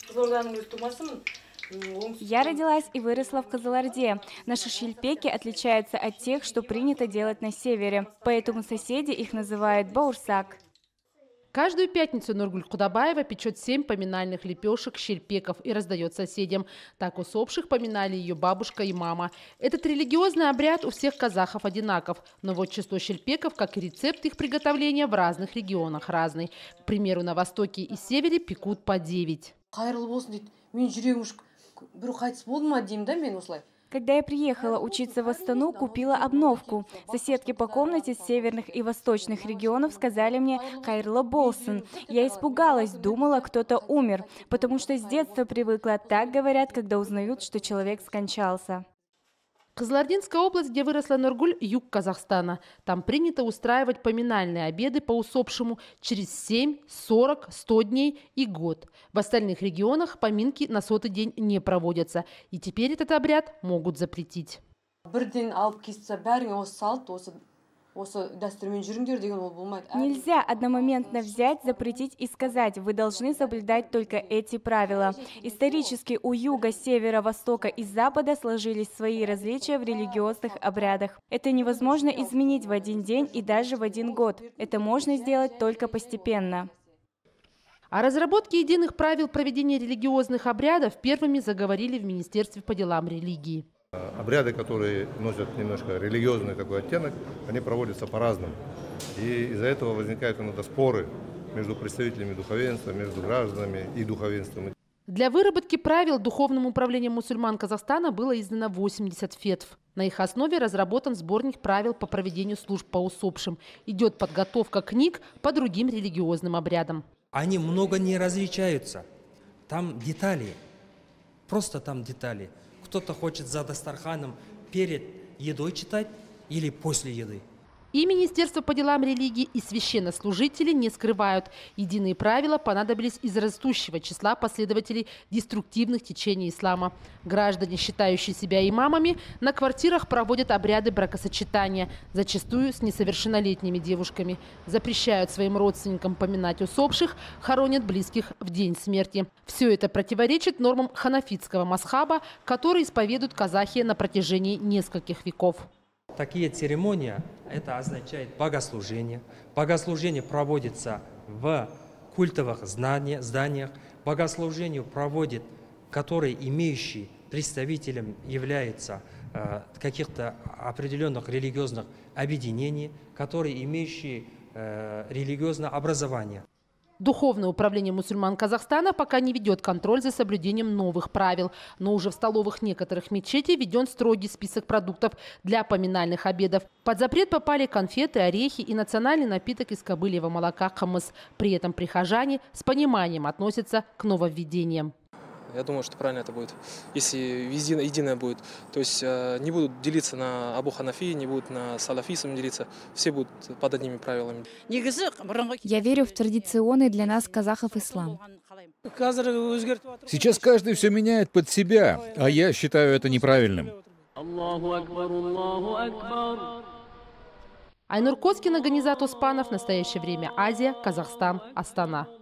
Я родилась и выросла в Кызылорде. Наши шельпеки отличаются от тех, что принято делать на севере, поэтому соседи их называют баурсак. Каждую пятницу Нургуль Кудабаева печет 7 поминальных лепешек, щельпеков и раздает соседям. Так усопших поминали ее бабушка и мама. Этот религиозный обряд у всех казахов одинаков. Но вот число щельпеков, как и рецепт их приготовления, в разных регионах разный. К примеру, на востоке и севере пекут по 9. Когда я приехала учиться в Астану, купила обновку. Соседки по комнате с северных и восточных регионов сказали мне «Хайрлы болсын». Я испугалась, думала, кто-то умер, потому что с детства привыкла, так говорят, когда узнают, что человек скончался. Кызылординская область, где выросла Нургуль, юг Казахстана. Там принято устраивать поминальные обеды по усопшему через 7, 40, 100 дней и год. В остальных регионах поминки на 100-й день не проводятся. И теперь этот обряд могут запретить. Нельзя одномоментно взять, запретить и сказать, вы должны соблюдать только эти правила. Исторически у юга, севера, востока и запада сложились свои различия в религиозных обрядах. Это невозможно изменить в один день и даже в один год. Это можно сделать только постепенно. О разработке единых правил проведения религиозных обрядов первыми заговорили в Министерстве по делам религии. Обряды, которые носят немножко религиозный такой оттенок, они проводятся по-разному. И из-за этого возникают иногда споры между представителями духовенства, между гражданами и духовенством. Для выработки правил Духовным управлением мусульман Казахстана было издано 80 фетв. На их основе разработан сборник правил по проведению служб по усопшим. Идет подготовка книг по другим религиозным обрядам. Они много не различаются. Там детали. Просто там детали. Кто-то хочет за дастарханом перед едой читать или после еды. И Министерство по делам религии, и священнослужители не скрывают. Единые правила понадобились из растущего числа последователей деструктивных течений ислама. Граждане, считающие себя имамами, на квартирах проводят обряды бракосочетания, зачастую с несовершеннолетними девушками. Запрещают своим родственникам поминать усопших, хоронят близких в день смерти. Все это противоречит нормам ханафитского масхаба, который исповедуют казахи на протяжении нескольких веков. Такие церемонии, это означает богослужение. Богослужение проводится в культовых зданиях. Богослужение проводит, который имеющий представителем является каких-то определенных религиозных объединений, которые имеющие религиозное образование. Духовное управление мусульман Казахстана пока не ведет контроль за соблюдением новых правил. Но уже в столовых некоторых мечетей введен строгий список продуктов для поминальных обедов. Под запрет попали конфеты, орехи и национальный напиток из кобыльего молока хамыс. При этом прихожане с пониманием относятся к нововведениям. Я думаю, что правильно это будет, если единое будет. То есть не будут делиться на Абу Ханафи, не будут на салафизм делиться. Все будут под одними правилами. Я верю в традиционный для нас казахов ислам. Сейчас каждый все меняет под себя, а я считаю это неправильным. Айнур Коскин, Ганизат Оспанов. В настоящее время Азия, Казахстан, Астана.